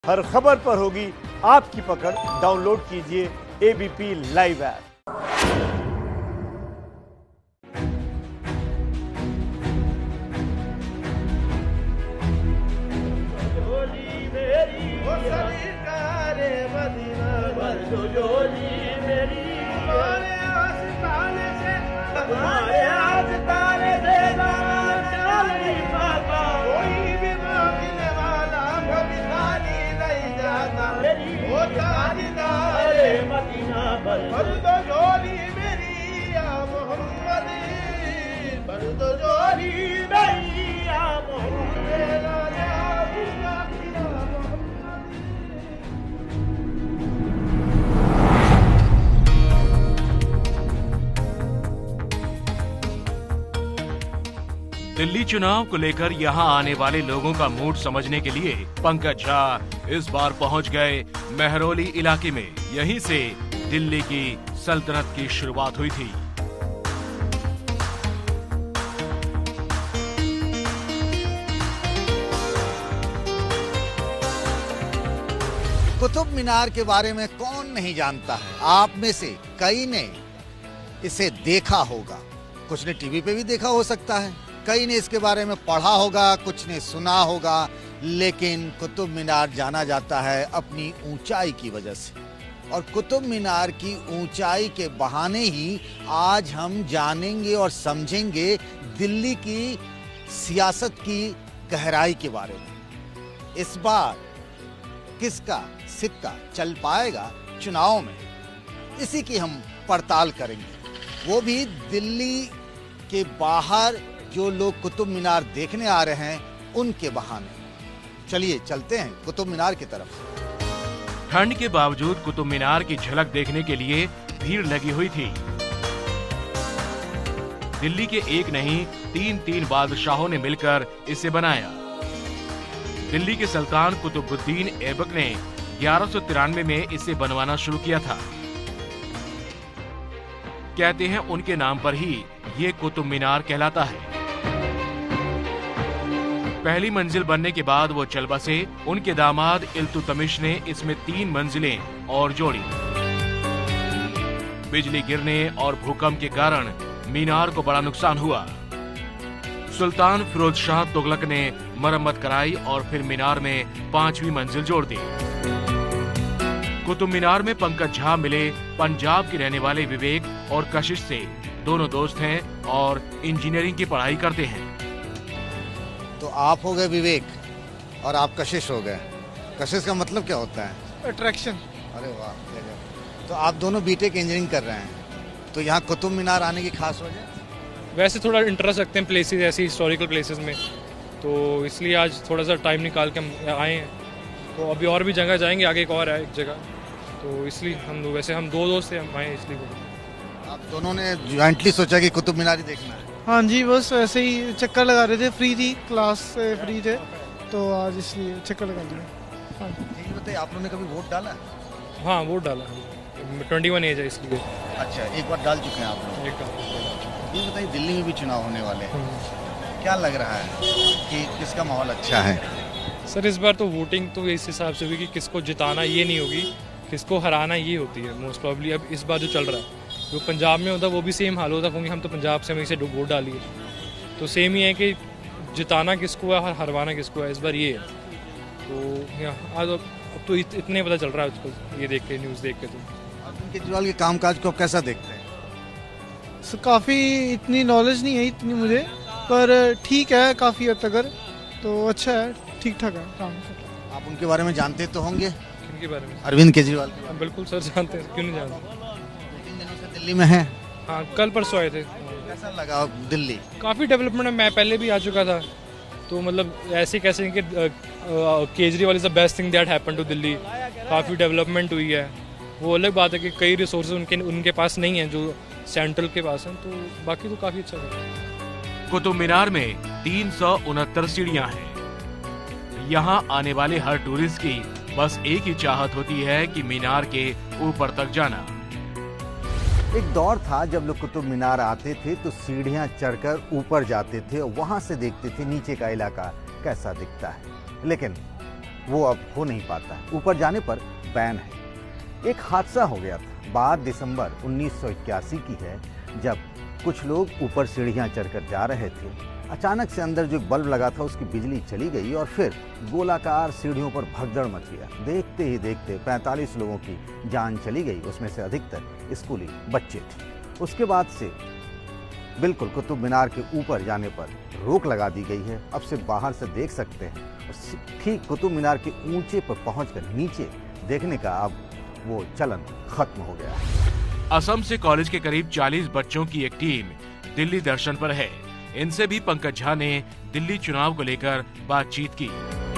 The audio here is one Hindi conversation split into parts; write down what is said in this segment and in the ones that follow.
हर खबर पर होगी आपकी पकड़। डाउनलोड कीजिए एबीपी लाइव ऐप। दिल्ली चुनाव को लेकर यहां आने वाले लोगों का मूड समझने के लिए पंकज झा इस बार पहुंच गए महरौली इलाके में। यहीं से दिल्ली की सल्तनत की शुरुआत हुई थी। कुतुब मीनार के बारे में कौन नहीं जानता है। आप में से कई ने इसे देखा होगा, कुछ ने टीवी पे भी देखा हो सकता है, कई ने इसके बारे में पढ़ा होगा, कुछ ने सुना होगा, लेकिन कुतुब मीनार जाना जाता है अपनी ऊंचाई की वजह से। और कुतुब मीनार की ऊंचाई के बहाने ही आज हम जानेंगे और समझेंगे दिल्ली की सियासत की गहराई के बारे में। इस बार किसका सिक्का चल पाएगा चुनाव में, इसी की हम पड़ताल करेंगे। वो भी दिल्ली के बाहर जो लोग कुतुब मीनार देखने आ रहे हैं उनके बहाने। चलिए चलते हैं कुतुब मीनार की तरफ। ठंड के बावजूद कुतुब मीनार की झलक देखने के लिए भीड़ लगी हुई थी। दिल्ली के एक नहीं तीन बादशाहों ने मिलकर इसे बनाया। दिल्ली के सुल्तान कुतुबुद्दीन ऐबक ने 1193 में इसे बनवाना शुरू किया था। कहते हैं उनके नाम पर ही ये कुतुब मीनार कहलाता है। पहली मंजिल बनने के बाद वो चल बसे। उनके दामाद इल्तुतमिश ने इसमें 3 मंजिलें और जोड़ी। बिजली गिरने और भूकंप के कारण मीनार को बड़ा नुकसान हुआ। सुल्तान फिरोज शाह तुगलक ने मरम्मत कराई और फिर मीनार में 5वीं मंजिल जोड़ दी। कुतुब मीनार में पंकज झा मिले पंजाब के रहने वाले विवेक और कशिश से। दोनों दोस्त हैं और इंजीनियरिंग की पढ़ाई करते हैं। तो आप हो गए विवेक और आप कशिश हो गए। कशिश का मतलब क्या होता है? अट्रैक्शन। अरे वाह। तो आप दोनों बीटेक इंजीनियरिंग कर रहे हैं, तो यहाँ कुतुब मीनार आने की खास वजह? वैसे थोड़ा इंटरेस्ट रखते हैं प्लेसेस, ऐसी हिस्टोरिकल प्लेसेस में, तो इसलिए आज थोड़ा सा टाइम निकाल के हम आए हैं। तो अभी और भी जगह जाएंगे, आगे एक और है एक जगह, तो इसलिए हम 2 दोस्त थे, हम आए इसलिए। आप दोनों ने जॉइंटली सोचा कि कुतुब मीनार ही देखना है? हाँ जी, बस ऐसे ही चक्कर लगा रहे थे, फ्री थी, क्लास से फ्री थे, तो आज इसलिए चक्कर लगा दिया। हाँ जी। बताइए, आप लोगों ने कभी वोट डाला? हाँ, वोट डाला, 21 एज है इसलिए। अच्छा, एक बार डाल चुके हैं आप लोग? ये बताइए, दिल्ली में भी चुनाव होने वाले हैं, क्या लग रहा है कि किसका माहौल अच्छा है? सर, इस बार तो वोटिंग तो इस हिसाब से होगी कि किसको जिताना ये नहीं होगी, किसको हराना ये होती है मोस्ट प्रॉब्ली। अब इस बार जो चल रहा है, जो पंजाब में होता वो भी सेम हाल होता, क्योंकि हम तो पंजाब से हमें से वोट डाली है, तो सेम ही है कि जिताना किसको है और हरवाना किसको है, इस बार ये है। तो आज अब तो इतने पता चल रहा है आजकल, ये देख के, न्यूज़ देख के। तो अरविंद केजरीवाल के कामकाज को आप कैसा देखते हैं? सो काफ़ी इतनी नॉलेज नहीं है इतनी मुझे, पर ठीक है काफ़ी हद तक, तो अच्छा है, ठीक ठाक है काम। आप उनके बारे में जानते तो होंगे? किनके बारे में? अरविंद केजरीवाल के बारे में। बिल्कुल सर, जानते हैं, क्यों नहीं जानते। 3 दिनों से दिल्ली में है? हाँ, कल परसों आए थे। कैसा लगा दिल्ली? काफ़ी डेवलपमेंट है, मैं पहले भी आ चुका था, तो मतलब ऐसे कैसे कि Kejriwal is the best thing that happen to Delhi. काफ़ी डेवलपमेंट हुई है। वो अलग बात है कि कई रिसोर्सेज उनके पास नहीं है जो सेंट्रल के पास हैं, तो बाकी तो काफ़ी अच्छा है। कुतुब मीनार में 369 सीढ़ियां हैं। यहाँ आने वाले हर टूरिस्ट की बस एक ही चाहत होती है कि मीनार के ऊपर तक जाना। एक दौर था जब लोग कुतुब मीनार आते थे तो सीढ़ियां चढ़कर ऊपर जाते थे और वहां से देखते थे नीचे का इलाका कैसा दिखता है। लेकिन वो अब हो नहीं पाता है। ऊपर जाने पर बैन है। एक हादसा हो गया था, बात दिसंबर 1981 की है, जब कुछ लोग ऊपर सीढ़ियां चढ़कर जा रहे थे। अचानक से अंदर जो बल्ब लगा था उसकी बिजली चली गई और फिर गोलाकार सीढ़ियों पर भगदड़ मच गया। देखते ही देखते 45 लोगों की जान चली गई, उसमें से अधिकतर स्कूली बच्चे थे। उसके बाद से बिल्कुल कुतुब मीनार के ऊपर जाने पर रोक लगा दी गई है। अब से बाहर से देख सकते हैं, ठीक कुतुब मीनार के ऊंचे पर पहुंचकर नीचे देखने का अब वो चलन खत्म हो गया। असम से कॉलेज के करीब 40 बच्चों की एक टीम दिल्ली दर्शन पर है। इनसे भी पंकज झा ने दिल्ली चुनाव को लेकर बातचीत की।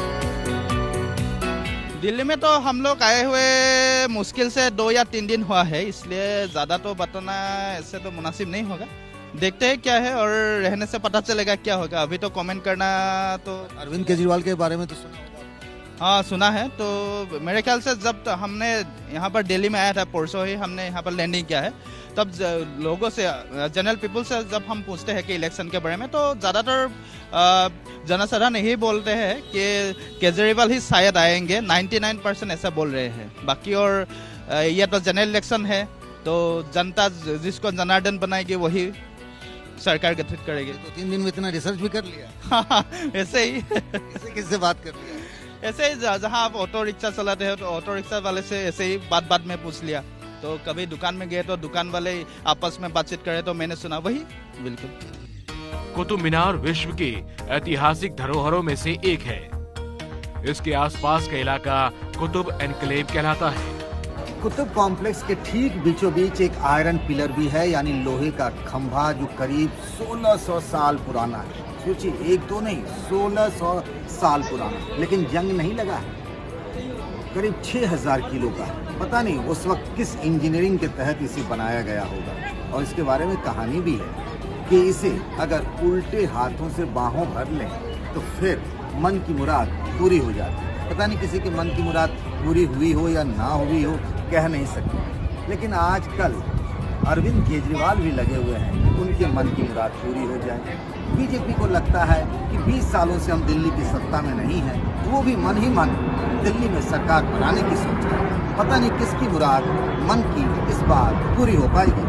दिल्ली में तो हम लोग आए हुए मुश्किल से 2 या 3 दिन हुआ है, इसलिए ज्यादा तो बताना इससे तो मुनासिब नहीं होगा। देखते हैं क्या है और रहने से पता चलेगा क्या होगा। अभी तो कमेंट करना तो। अरविंद केजरीवाल के बारे में तो सुना होगा। हाँ सुना है। तो मेरे ख्याल से जब हमने यहाँ पर दिल्ली में आया था, परसों ही हमने यहाँ पर लैंडिंग किया है, तब लोगों से, जनरल पीपल से जब हम पूछते हैं कि इलेक्शन के बारे में, तो ज्यादातर जनसाधारण यही बोलते हैं कि केजरीवाल ही शायद आएंगे। 99% ऐसा बोल रहे हैं। बाकी और ये तो जनरल इलेक्शन है, तो जनता जिसको जनार्दन बनाएगी वही सरकार गठित करेगी। तो 3 दिन में इतना रिसर्च भी कर लिया? हाँ, ऐसे ही। किससे बात कर लिया? ऐसे ही जहाँ आप ऑटो रिक्शा चलाते हो तो ऑटो रिक्शा वाले से ऐसे ही बात में पूछ लिया। तो कभी दुकान में गए तो दुकान वाले आपस में बातचीत करे तो मैंने सुना वही। बिल्कुल। कुतुब मीनार विश्व की ऐतिहासिक धरोहरों में से एक है। इसके आसपास का इलाका कुतुब एनक्लेव कहलाता है। कुतुब कॉम्प्लेक्स के ठीक बीचों बीच एक आयरन पिलर भी है, यानी लोहे का खंभा, जो करीब 1600 साल पुराना है। सोचिए, 1-2 नहीं, 1600 साल पुराना, लेकिन जंग नहीं लगा है। करीब 6000 किलो का है। पता नहीं उस वक्त किस इंजीनियरिंग के तहत इसे बनाया गया होगा। और इसके बारे में कहानी भी है कि इसे अगर उल्टे हाथों से बाहों भर लें तो फिर मन की मुराद पूरी हो जाती है। पता नहीं किसी के मन की मुराद पूरी हुई हो या ना हुई हो, कह नहीं सकते। लेकिन आजकल अरविंद केजरीवाल भी लगे हुए हैं कि उनके मन की मुराद पूरी हो जाए। बीजेपी को लगता है कि 20 सालों से हम दिल्ली की सत्ता में नहीं हैं, वो भी मन ही मन दिल्ली में सरकार बनाने की सोच रहे हैं। पता नहीं किसकी मुराद मन की इस बार पूरी हो पाएगी।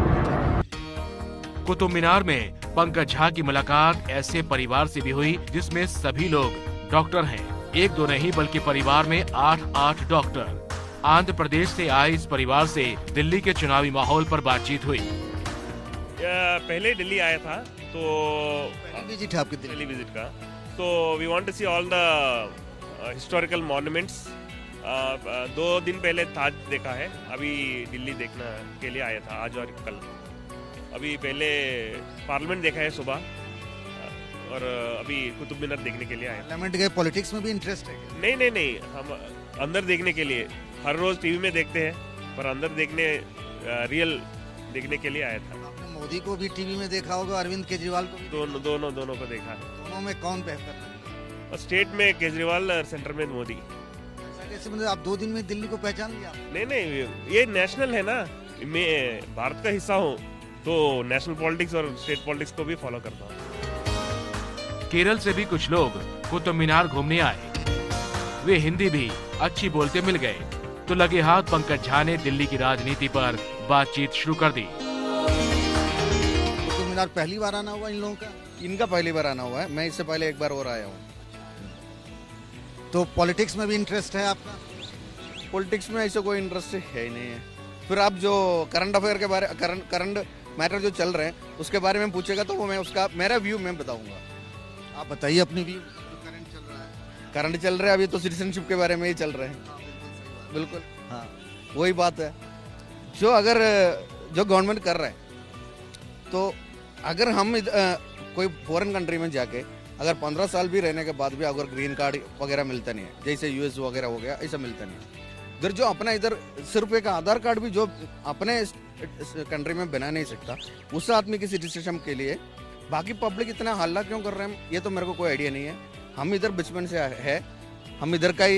कुतुब मीनार में पंकज झा की मुलाकात ऐसे परिवार से भी हुई जिसमें सभी लोग डॉक्टर हैं। 1-2 नहीं बल्कि परिवार में 8 डॉक्टर। आंध्र प्रदेश से आए इस परिवार से दिल्ली के चुनावी माहौल पर बातचीत हुई। पहले दिल्ली आया था, तो पहली विजिट है आपकी दिल्ली विजिट का। तो we want to see all the historical monuments. 2 दिन पहले ताज देखा है, अभी दिल्ली देखने के लिए आया था, आज और कल। अभी पहले पार्लियामेंट देखा है सुबह, और अभी कुतुब मीनार देखने के लिए आया। पार्लियामेंट के पॉलिटिक्स में भी इंटरेस्ट है? नहीं, हम अंदर देखने के लिए, हर रोज टीवी में देखते हैं, पर अंदर देखने, रियल देखने के लिए आया था। आपने मोदी को भी टीवी में देखा होगा, अरविंद केजरीवाल को भी? दोनों को देखा है। दोनों में कौन बेहतर लगता है? स्टेट में केजरीवाल और सेंटर में मोदी। कैसे, मतलब आप 2 दिन में दिल्ली को पहचान लिया? नहीं, ये नेशनल है ना। मैं भारत का हिस्सा हूँ, तो नेशनल पॉलिटिक्स और स्टेट पॉलिटिक्स को भी फॉलो करता हूँ। केरल से भी कुछ लोग कुतुब मीनार घूमने आए। वे हिंदी भी अच्छी बोलते मिल गए, तो लगे हाथ पंकज झा ने दिल्ली की राजनीति पर बातचीत शुरू कर दी। कुतुब मीनार पहली बार आना हुआ इन लोगों का? इनका पहली बार आना हुआ है, मैं इससे पहले एक बार और आया हूँ। तो पॉलिटिक्स में भी इंटरेस्ट है आपका? पॉलिटिक्स में ऐसा कोई इंटरेस्ट है ही नहीं है। फिर आप जो करंट अफेयर के बारे, करंट मैटर जो चल रहे हैं उसके बारे में पूछेगा तो वो मैं उसका मेरा व्यू मैं बताऊंगा। आप बताइए अपनी व्यू। करंट चल रहा है अभी तो सिटीजनशिप के बारे में ही चल रहे हैं। बिल्कुल, हाँ, वही बात है। जो गवर्नमेंट कर रहा है, तो अगर हम कोई फॉरेन कंट्री में जाके अगर 15 साल भी रहने के बाद भी अगर ग्रीन कार्ड वगैरह मिलता नहीं है, जैसे यूएस वगैरह हो गया, ऐसा मिलता नहीं है। इधर जो अपना इधर सिर्फ एक आधार कार्ड भी जो अपने कंट्री में बना नहीं सकता, उस आदमी की सिटीजनशिप के लिए बाकी पब्लिक इतना हल्ला क्यों कर रहे हैं, ये तो मेरे को कोई आइडिया नहीं है। हम इधर बचपन से है, हम इधर का ही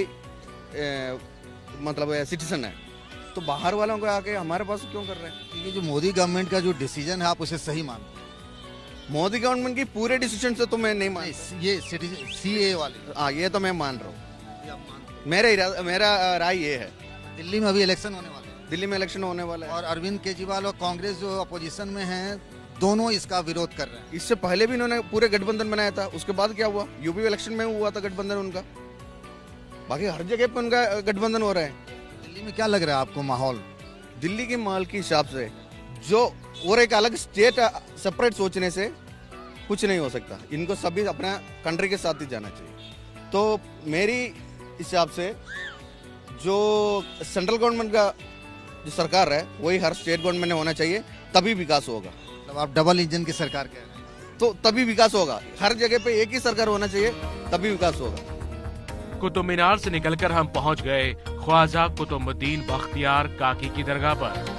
मतलब सिटीजन है, तो बाहर वालों को आके हमारे पास क्यों कर रहे हैं? ये जो मोदी गवर्नमेंट का जो डिसीजन है, आप उसे सही मानते हैं? मोदी गवर्नमेंट की पूरे डिसीजन से तो मैं नहीं मान, ये सिटीजन CA वाले, हाँ, ये तो मैं मान रहा हूँ। मेरा राय ये है। दिल्ली में अभी इलेक्शन होने वाले हैं, दिल्ली में इलेक्शन होने वाला है और अरविंद केजरीवाल और कांग्रेस जो अपोजिशन में हैं दोनों इसका विरोध कर रहे हैं। इससे पहले भी इन्होंने पूरे गठबंधन बनाया था, उसके बाद क्या हुआ? यूपी इलेक्शन में हुआ था गठबंधन उनका, बाकी हर जगह पे उनका गठबंधन हो रहा है। दिल्ली में क्या लग रहा है आपको माहौल? दिल्ली के माहौल के हिसाब से जो और एक अलग स्टेट सेपरेट सोचने से कुछ नहीं हो सकता, इनको सभी अपना कंट्री के साथ ही जाना चाहिए। तो मेरी हिसाब से जो सेंट्रल गवर्नमेंट का जो सरकार है वही हर स्टेट गवर्नमेंट में होना चाहिए, तभी विकास होगा। मतलब आप डबल इंजन की सरकार कह रहे हैं, तो तभी विकास होगा। हर जगह पे एक ही सरकार होना चाहिए, तभी विकास होगा। कुतुब मीनार से निकलकर हम पहुंच गए ख्वाजा कुतुबुद्दीन बख्तियार काकी की दरगाह पर।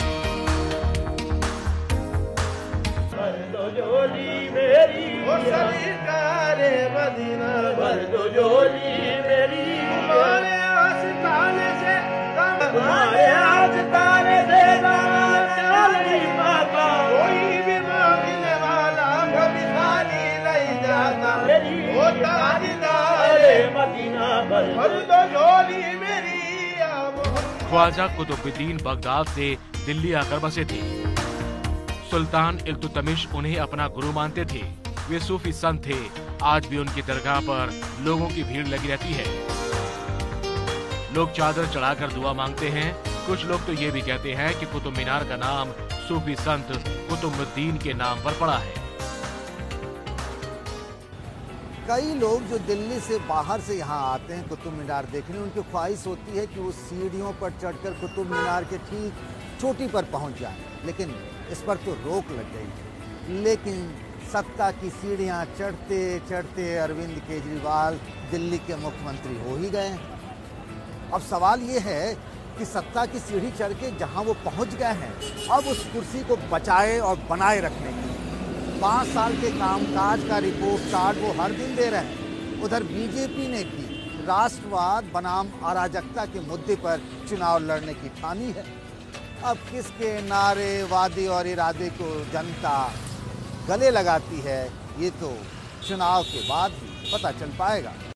ख्वाजा कुतुबुद्दीन बगदाद से दिल्ली आकर बसे थे। सुल्तान इल्तुतमिश उन्हें अपना गुरु मानते थे। वे सूफी संत थे। आज भी उनकी दरगाह पर लोगों की भीड़ लगी रहती है। लोग चादर चढ़ाकर दुआ मांगते हैं। कुछ लोग तो ये भी कहते हैं कि कुतुब मीनार का नाम सूफी संत कुतुबुद्दीन के नाम पर पड़ा है। कई लोग जो दिल्ली से बाहर से यहाँ आते हैं कुतुब मीनार देखने, उनकी ख्वाहिश होती है कि वो सीढ़ियों पर चढ़कर कुतुब मीनार के ठीक चोटी पर पहुँच जाए, लेकिन इस पर तो रोक लग गई। लेकिन सत्ता की सीढ़ियाँ चढ़ते चढ़ते अरविंद केजरीवाल दिल्ली के मुख्यमंत्री हो ही गए। अब सवाल ये है कि सत्ता की सीढ़ी चढ़ के जहाँ वो पहुँच गए हैं, अब उस कुर्सी को बचाए और बनाए रखने की 5 साल के कामकाज का रिपोर्ट कार्ड वो हर दिन दे रहे हैं। उधर बीजेपी ने भी राष्ट्रवाद बनाम अराजकता के मुद्दे पर चुनाव लड़ने की ठानी है। अब किसके नारे, वादे और इरादे को जनता गले लगाती है, ये तो चुनाव के बाद ही पता चल पाएगा।